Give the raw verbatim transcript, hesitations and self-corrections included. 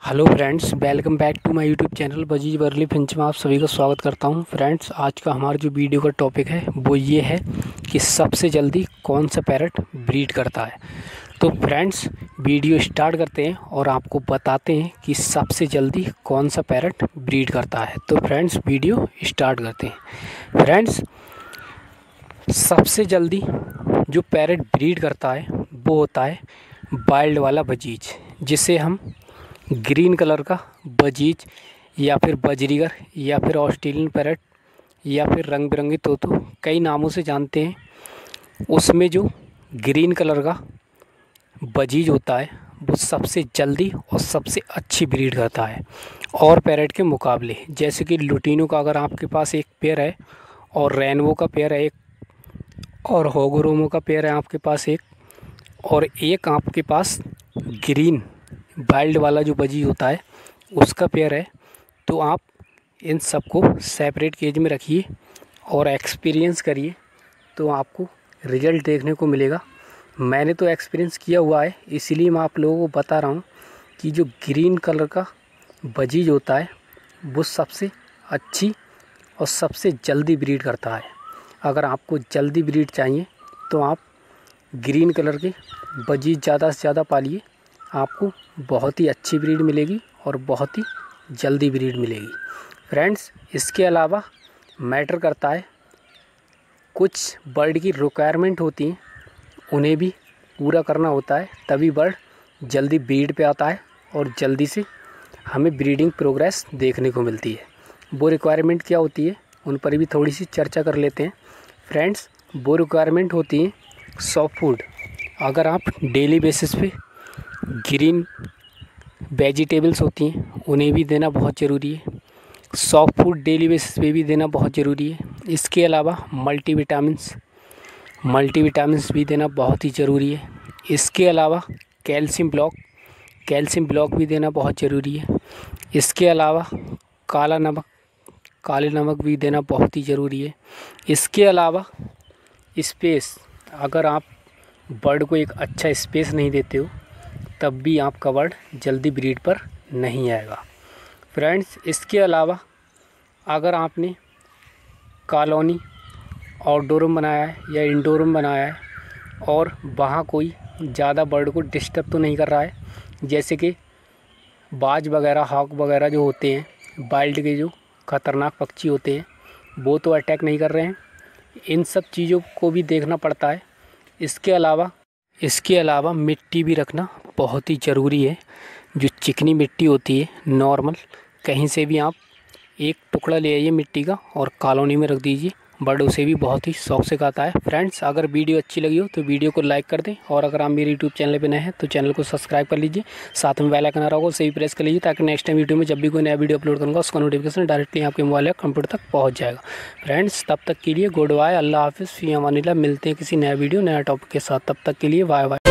Hello friends, welcome back to my YouTube channel budgies वर्ली finch में आप सभी का स्वागत करता हूं। फ्रेंड्स, आज का हमारा जो वीडियो का टॉपिक है वो ये है कि सबसे जल्दी कौन सा पैरट ब्रीड करता है। तो फ्रेंड्स, वीडियो स्टार्ट करते हैं और आपको बताते हैं कि सबसे जल्दी कौन सा पैरट ब्रीड करता है। तो फ्रेंड्स, वीडियो स्टार्ट करते हैं। फ्रेंड्स, सबसे जल्दी जो पैरट ब्रीड करता है वो होता है वाइल्ड वाला बजीज, जिसे हम ग्रीन कलर का बजीज या फिर बजरीगर या फिर ऑस्ट्रेलियन पैरट या फिर रंग बिरंगी तोतों कई नामों से जानते हैं। उसमें जो ग्रीन कलर का बजीज होता है वो सबसे जल्दी और सबसे अच्छी ब्रीड करता है और पैरट के मुकाबले। जैसे कि लुटीनो का अगर आपके पास एक पेयर है और रेनबो का पेयर है एक और होगोरोमो का पेयर है आपके पास एक और एक आपके पास ग्रीन वाइल्ड वाला जो बजीज होता है उसका पेयर है, तो आप इन सबको सेपरेट केज में रखिए और एक्सपीरियंस करिए तो आपको रिज़ल्ट देखने को मिलेगा। मैंने तो एक्सपीरियंस किया हुआ है, इसीलिए मैं आप लोगों को बता रहा हूँ कि जो ग्रीन कलर का बजीज होता है वो सबसे अच्छी और सबसे जल्दी ब्रीड करता है। अगर आपको जल्दी ब्रीड चाहिए तो आप ग्रीन कलर के बजीज ज़्यादा से ज़्यादा पालिए, आपको बहुत ही अच्छी ब्रीड मिलेगी और बहुत ही जल्दी ब्रीड मिलेगी। फ्रेंड्स, इसके अलावा मैटर करता है कुछ बर्ड की रिक्वायरमेंट होती हैं, उन्हें भी पूरा करना होता है, तभी बर्ड जल्दी ब्रीड पे आता है और जल्दी से हमें ब्रीडिंग प्रोग्रेस देखने को मिलती है। वो रिक्वायरमेंट क्या होती है उन पर भी थोड़ी सी चर्चा कर लेते हैं। फ्रेंड्स, वो रिक्वायरमेंट होती है सॉफ्ट फूड। अगर आप डेली बेसिस पे ग्रीन वेजिटेबल्स होती हैं उन्हें भी देना बहुत ज़रूरी है। सॉफ्ट फूड डेली बेसिस पे भी देना बहुत ज़रूरी है। इसके अलावा मल्टीविटामिन्स मल्टीविटामिन्स भी देना बहुत ही ज़रूरी है। इसके अलावा कैल्शियम ब्लॉक कैल्शियम ब्लॉक भी देना बहुत ज़रूरी है। इसके अलावा काला नमक काले नमक भी देना बहुत ही ज़रूरी है। इसके अलावा स्पेस, अगर आप बर्ड को एक अच्छा स्पेस नहीं देते हो तब भी आपका बर्ड जल्दी ब्रीड पर नहीं आएगा। फ्रेंड्स, इसके अलावा अगर आपने कॉलोनी आउटडोर में बनाया है या इंडोर में बनाया है और वहाँ कोई ज़्यादा बर्ड को डिस्टर्ब तो नहीं कर रहा है, जैसे कि बाज वगैरह हॉक वगैरह जो होते हैं वाइल्ड के जो ख़तरनाक पक्षी होते हैं वो तो अटैक नहीं कर रहे हैं, इन सब चीज़ों को भी देखना पड़ता है। इसके अलावा इसके अलावा मिट्टी भी रखना बहुत ही ज़रूरी है। जो चिकनी मिट्टी होती है नॉर्मल, कहीं से भी आप एक टुकड़ा ले आइए मिट्टी का और कॉलोनी में रख दीजिए, बर्ड उसे भी बहुत ही शौक से खाता है। फ्रेंड्स, अगर वीडियो अच्छी लगी हो तो वीडियो को लाइक कर दें और अगर आप मेरे यूट्यूब चैनल पे नए हैं तो चैनल को सब्सक्राइब कर लीजिए, साथ में बेल आइकन आ रहा होगा उसे भी प्रेस कर लीजिए ताकि नेक्स्ट टाइम वीडियो में जब भी कोई नया वीडियो अपलोड करूँगा उसका नोटिफिकेशन डायरेक्टली आपके मोबाइल या कंप्यूटर तक पहुँच जाएगा। फ्रेंड्स, तब तक के लिए गुड बाय, अल्लाह हाफिज़, फी अमानिल्लाह। मिलते हैं किसी नया वीडियो नया टॉपिक के साथ, तब तक के लिए बाय बाय।